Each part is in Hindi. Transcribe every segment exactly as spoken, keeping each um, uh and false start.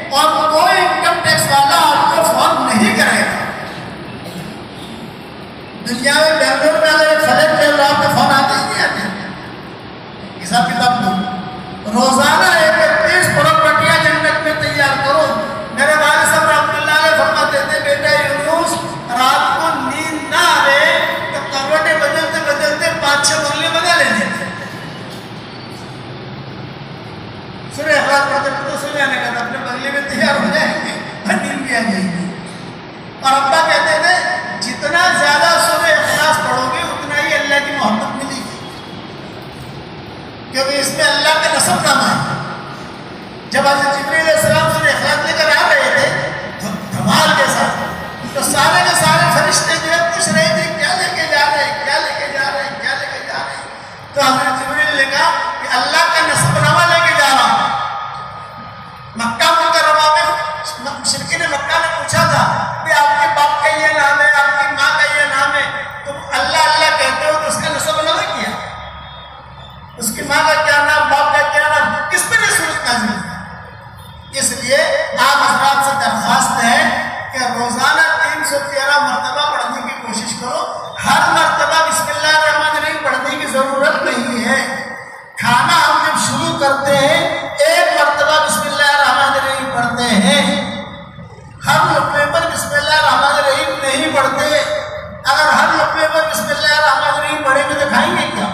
और कोई इनकम टैक्स वाला आपको फोन नहीं करेगा। दुनिया में बेंगलोर में अगर फ्लैट ले लो आपके फोन आते ही नहीं आते। हिसाब किताब दो, रोजाना एक तीस प्रॉपर्टियां जन्नत में तैयार करो। मेरे वालिद साहब रहमतुल्लाह अलैह फरमाते थे, बेटा यूनुस रात को नींद ना आए तो करवटें बदलते बदलते पांच छह बंगले बना लेने। सूरह इखलास पढ़ते तो सो जाने का, अपने बंगले में तैयार हो जाएंगे और नींद भी आ जाएगी। और अब्बा कहते थे जितना ज्यादा सूरह इखलास पढ़ोगे उतना ही अल्लाह की मोहब्बत मिलेगी, क्योंकि इसमें अल्लाह का नसबनामा है। जब हज़रत जिब्रील अलैहिस्सलाम सूरह इखलास लेकर आ रहे थे तो धमाल के साथ, तो सारे के सारे फरिश्ते जो है पूछ रहे थे क्या लेके जा रहे हैं, क्या लेके जा रहे हैं, क्या लेके जा रहे हैं। तो हज़रत जिब्रील ने कहा कि अल्लाह का नसबनामा लेके जा रहा हूं। मक्का मुकर्रमा में मुशरिकीन मक्का ने पूछा था कि आपके बाप का ये नाम है, आपकी माँ का ये नाम है, तुम अल्लाह अल्लाह कहते हो तो उसका नसबनामा किया, उसकी माँ का क्या नाम, बाप का क्या नाम, किस पर ये सूरत नाज़िल है। इसलिए आप हज़रात से दरख्वास्त है कि रोजाना तीन सौ तेरह मरतबा पढ़ने की कोशिश करो। हर मरतबा बिस्मिल्लाह रहमान रहीम पढ़ने की जरूरत नहीं है। खाना हम जब शुरू करते हैं एक मरतबा बिस्मिल्लाह रहमान रहीम पढ़ते हैं, हर लुक़मे पर बिस्मिल्लाह रहमान रहीम नहीं पढ़ते। अगर हर लुक़मे पर बिस्मिल्लाह रहमान रहीम पढ़ेंगे तो खाएंगे क्या?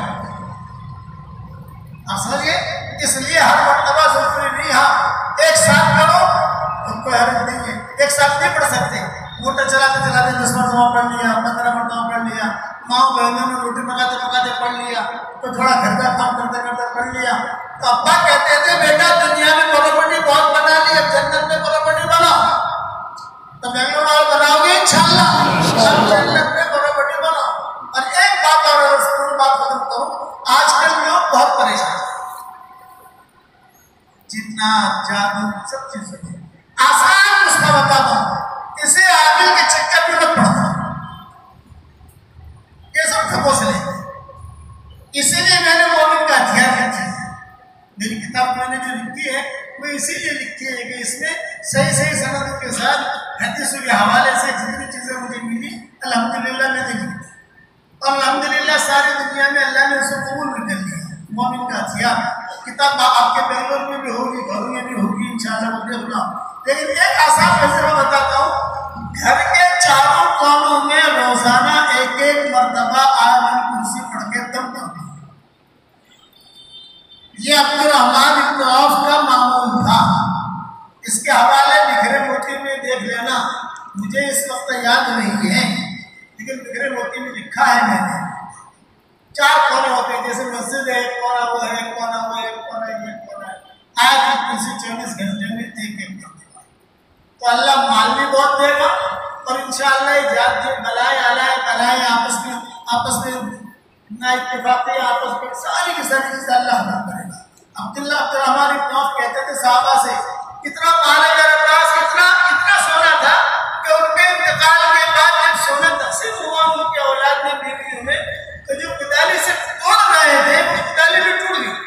आप समझिए। इसलिए हर मरतबा जरूरी नहीं। हाँ एक साथ करो तो कोई हर्ज नहीं है, एक साथ नहीं पढ़ सकते। मोटर चलाते चलाते दस मरतबा पढ़ लिया, पंद्रह मरतबा पढ़ लिया, माँ बहनों ने रोटी पकाते पकाते पढ़ लिया, तो थोड़ा घर का काम करते करते पढ़ लिया। तो अब्बा कहते थे बेटा दुनिया में प्रॉपर्टी बहुत बना ली, अब जन्नत में प्रॉपर्टी बनाओ। तो बेंगलोर वाले बनाओगे इंशाल्लाह, जन्नत में प्रॉपर्टी बनाओ। और एक बात और स्कूल बात खत्म करूं, आजकल लोग बहुत परेशान हैं, जितना जादू सब चीजों में आसान नुस्खा बताता हूं, इसे आदिल के चक्कर में मत पड़ना, ये सब खबोस लेंगे। इसीलिए मैंने मोमिन का हथियार लिखी है। मेरी किताब मैंने जो लिखी है वो इसीलिए लिखी है कि इसमें सही सही सनद के साथ हदीसों के हवाले से जितनी चीजें मुझे मिली अल्हम्दुलिल्लाह मैंने लिखी, और अल्हम्दुलिल्लाह सारी दुनिया में अल्लाह ने उसे कबूल भी कर लिया। मोमिन का हथियार किताब आपके बेंगलोर में भी होगी, घरों में भी होगी इंशाल्लाह, वो देखना। लेकिन एक आसान फैसला बताता हूँ, घर के चारों कोनों में रोजाना एक एक मरतबा आयतुल कुर्सी पढ़ के दम कर दो। ये अब्दुर्रहमान इब्न औफ का मामूल था। इसके हवाले बिखरे मोती में देख लेना, मुझे इस वक्त याद नहीं है, लेकिन बिखरे मोती में लिखा है मैंने। चार कोने होते हैं, जैसे मस्जिद है, एक कोना वो है, एक कोना वो है, एक कोना ये कोना है। आयतुल कुर्सी चौबीस घंटे में एक एक कर देगा, तो अल्लाह माल भी बहुत देगा, और इंशाअल्लाह जात जो बलाएं आलाएं बलाएं आपस में आपस में ना इत्तेफाक़ी आपस में सारी की सारी चीज़ें अल्लाह हल करेगा। अब्दुल्लाह अब्दुर्रहमान इब्न औफ कहते थे साहबा से, इतना माल है मेरे पास, इतना इतना सोना था कि उनके इंतकाल के बाद जब सोना तकसीम हुआ उनके औलाद में बीवी में, तो जो कुदाली से तोड़ रहे थे उस कुदाली में टूट गई।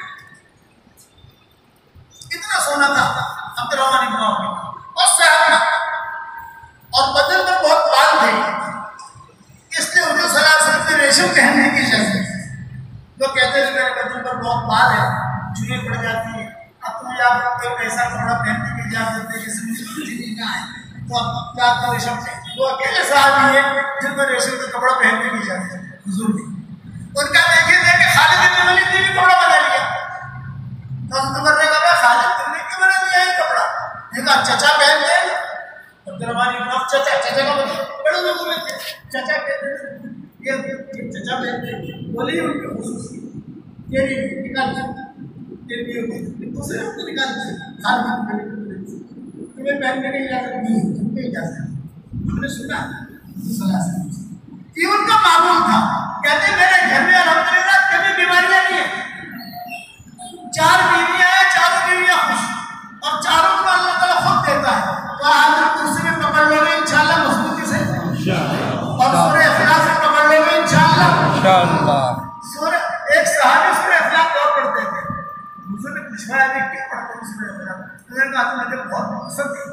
इतना सोना था अब्दुर्रहमान इब्न औफ में, और सहना और बदन पर बहुत बाल थे, इसलिए उन्हें सलाह से रेशम पहनने की इजाजत। वो कहते थे मेरे बदन पर बहुत बाल है, चुने पड़ जाती है, अब तुम याद कोई ऐसा कपड़ा पहनने की इजाजत है जिसमें चुनी ना है, तो अब क्या तो रेशम पहन। वो अकेले साहब है जिनको रेशम का कपड़ा पहनने की इजाजत है, हुजूर ने उनका देखे देखे खालिद इब्न वलीद ने भी कपड़ा बना लिया। तो उमर ने कहा खालिद तुमने क्यों बना लिया ये कपड़ा? देखा चचा पहनते हैं, अब्दुर्रहमान इब्न औफ चचा, चचा का मतलब बड़े लोगों में थे, चचा कहते हैं ये चचा पहनते हैं, बोली उनके खुसूसी तेरी निकाल तेरी दूसरे को निकाल खालिद तुम्हें पहनने की इजाजत नहीं है, तुमको इजाजत है, हमने सुना सलाह से। ये उनका मामूल था। कहते मेरे घर में अल्हम्दुलिल्लाह कभी बीमारियां नहीं है, चार बीवियां हैं, चारों बीवियां खुश, और चारों को अल्लाह ताला खुद देता है। तो आयतुल कुर्सी में पकड़ लोगे इंशाअल्लाह मजबूती से, और सूरह इखलास में पकड़ लोगे इंशाअल्लाह इंशाअल्लाह। सूरह एक सहाबी सूरह इखलास और पढ़ते थे, मुझे पूछा है क्यों पढ़ते हो सूरह इखलास? मैंने कहा मुझे बहुत पसंद है,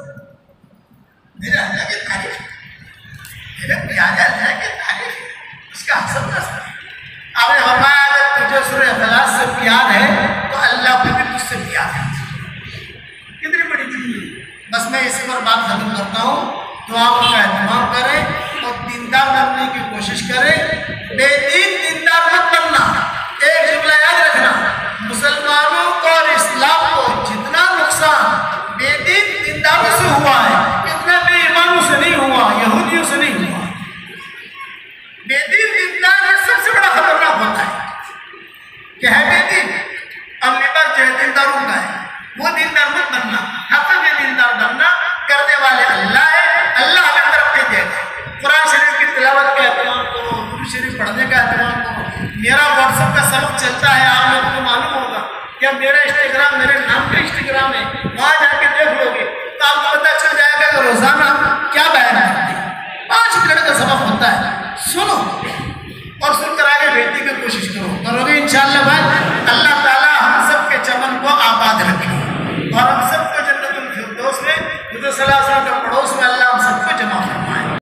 बस मैं इसी पर बात खत्म करता हूँ। तो आप उनका एहतमाम करें और दीनदार बनने की कोशिश करें। बेदीन दीनदार मत बनना। एक जुमला याद रखना, मुसलमानों को और इस्लाम को जितना नुकसान बेदीन दीनदारों से हुआ है, इतना बेईमानों से नहीं हुआ, यहूदियों से नहीं हुआ। बेदीन दीनदार सबसे बड़ा खतरनाक होता है कि है बेदीन, अब लिबास जो है दीनदारों का है, वो दीनदार मत बनना। हक में दीनदार बनना, करने वाले अल्लाह है, अल्लाह हमें तरक्की देगा। कुरान शरीफ की तिलावत का एहतमाम करो, दुरूद शरीफ पढ़ने का एहतमाम करो। मेरा व्हाट्सएप का सबक चलता है, आप लोगों को मालूम होगा क्या, मेरा इंस्टाग्राम मेरे नाम का इंस्टाग्राम है, वहाँ जाके देख लोगे तो आपको पता चल जाएगा कि रोजाना क्या बयान करते हैं। पाँच मिनट का सबक होता है, सुनो और सुनकर आगे भेजने की कोशिश करो, करोगे इंशाअल्लाह भाई। अल्लाह ताला हम सब के चमन को आबाद रखे और हम सबको जन्नतुल फिरदौस में, हुज़ूर सल्लल्लाहु अलैहि वसल्लम के पड़ोस में अल्लाह